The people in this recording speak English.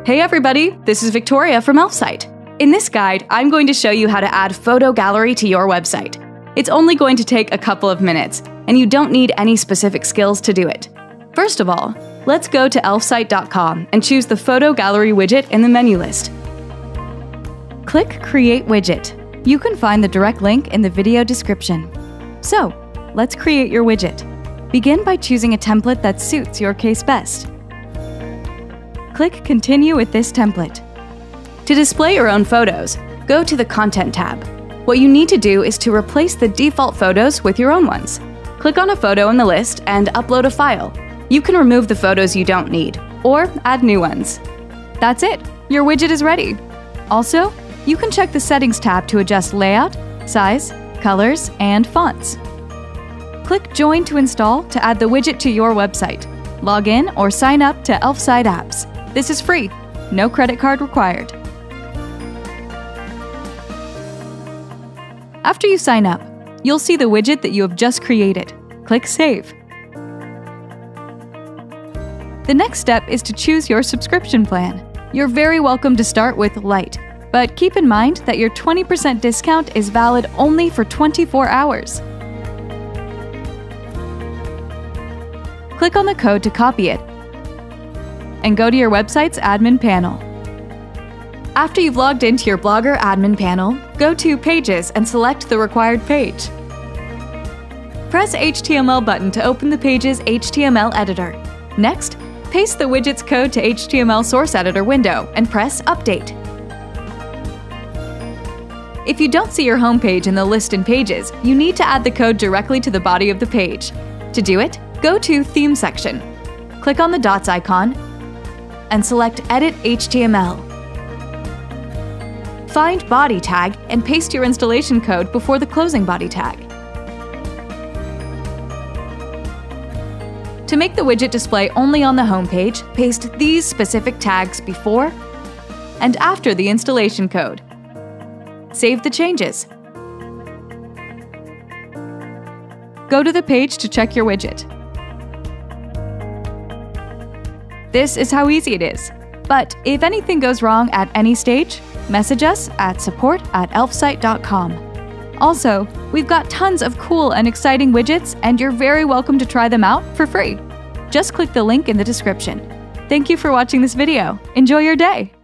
Hey everybody, this is Victoria from Elfsight. In this guide, I'm going to show you how to add photo gallery to your website. It's only going to take a couple of minutes, and you don't need any specific skills to do it. First of all, let's go to elfsight.com and choose the photo gallery widget in the menu list. Click Create Widget. You can find the direct link in the video description. So, let's create your widget. Begin by choosing a template that suits your case best. Click Continue with this template. To display your own photos, go to the Content tab. What you need to do is to replace the default photos with your own ones. Click on a photo in the list and upload a file. You can remove the photos you don't need, or add new ones. That's it! Your widget is ready! Also, you can check the Settings tab to adjust layout, size, colors, and fonts. Click Join to install to add the widget to your website. Log in or sign up to Elfsight apps. This is free, no credit card required. After you sign up, you'll see the widget that you have just created. Click Save. The next step is to choose your subscription plan. You're very welcome to start with Lite, but keep in mind that your 20% discount is valid only for 24 hours. Click on the code to copy it and go to your website's admin panel. After you've logged into your Blogger admin panel, go to Pages and select the required page. Press HTML button to open the page's HTML editor. Next, paste the widget's code to HTML source editor window and press Update. If you don't see your home page in the list in Pages, you need to add the code directly to the body of the page. To do it, go to Theme section. Click on the dots icon and select Edit HTML. Find Body Tag and paste your installation code before the closing body tag. To make the widget display only on the home page, paste these specific tags before and after the installation code. Save the changes. Go to the page to check your widget. This is how easy it is. But if anything goes wrong at any stage, message us at support@elfsight.com. Also, we've got tons of cool and exciting widgets, and you're very welcome to try them out for free. Just click the link in the description. Thank you for watching this video. Enjoy your day!